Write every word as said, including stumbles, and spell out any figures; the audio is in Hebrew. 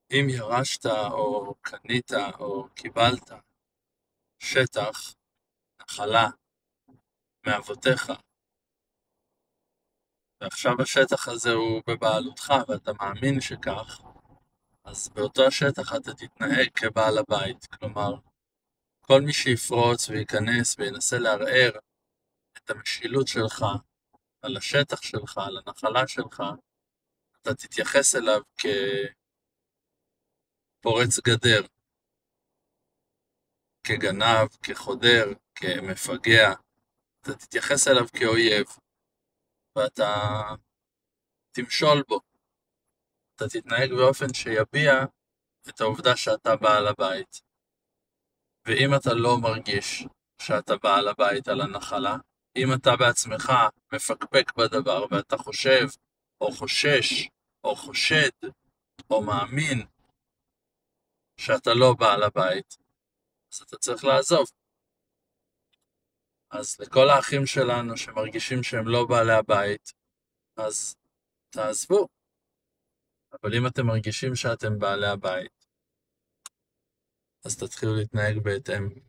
אם ירשת או קנית או קיבלת שטח, נחלה, מאבותיך, ועכשיו השטח הזה הוא בבעלותך ואתה מאמין שכך, אז באותו השטח אתה תתנהג כבעל הבית. כלומר, כל מי שיפרוץ וייכנס וינסה לערער את המשילות שלך על השטח שלך, על הנחלה שלך, אתה תתייחס אליו כפורץ גדר, כגנב, כחודר, כמפגע. אתה תתייחס אליו כאויב, ואתה תמשול בו. אתה תתנהג באופן שיביע את העובדה שאתה בעל הבית. ואם אתה לא מרגיש שאתה בעל הבית על הנחלה, אם אתה בעצמך מפקפק בדבר ואתה חושב או חושש או חושד או מאמין שאתה לא בעל הבית, אז אתה צריך לעזוב. אז לכל האחים שלנו שמרגישים שהם לא בעלי הבית, אז תעזבו. אבל אם אתם מרגישים שאתם בעלי הבית, אז תתחילו להתנהג בהתאם.